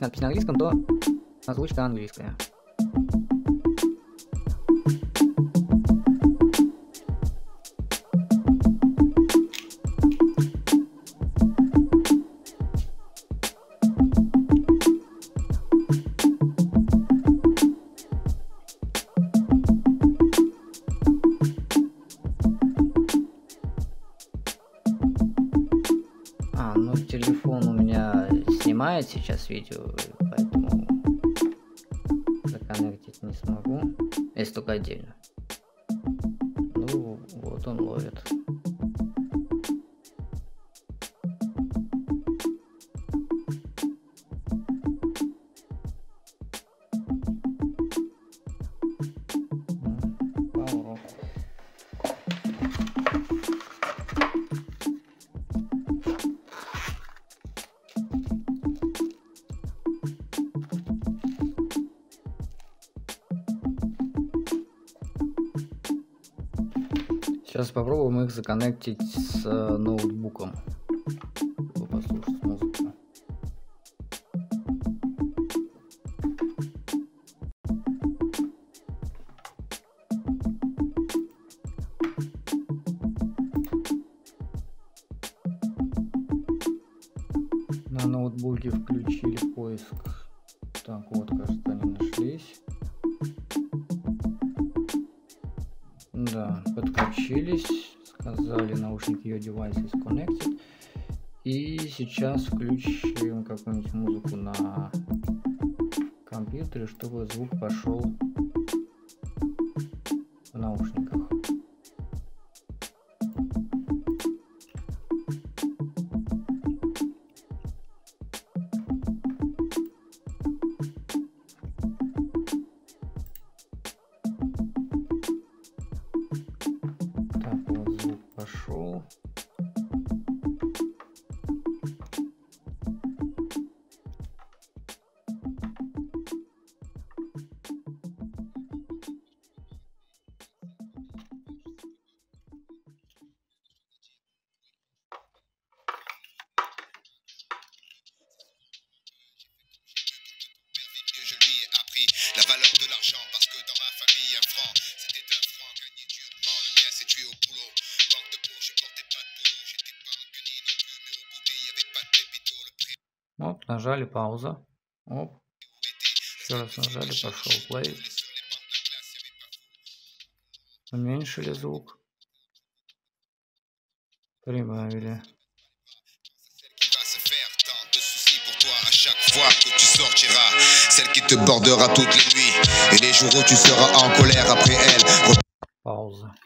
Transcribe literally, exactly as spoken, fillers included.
надпись на английском, то озвучка английская. А, ну телефон у меня снимает сейчас видео, поэтому законнектить не смогу, если только отдельно. Ну вот он ловит. Power off. Сейчас попробуем их законнектить с э, ноутбуком, чтобы послушать музыку. На ноутбуке включили поиск. Так, вот, кажется, они нашлись. Да, подключились, сказали наушники your device is connected. И сейчас включим какую-нибудь музыку на компьютере, чтобы звук пошел в наушниках. Так, вот звук пошел. La valeur de l'argent parce que dans ma famille un franc c'était un franc gagné durement, le mien s'est tué au boulot. Manque de peau, je portais pas de polo, j'étais pas un guenille non plus, mais au bouquet y avait pas de pépito, le prix. Оп, нажали пауза. Оп. Еще раз нажали, пошел плей. Уменьшили звук. Прибавили. Chaque fois que tu sortiras, celle qui te bordera toutes les nuits et les jours où tu seras en colère après elle. Пауза.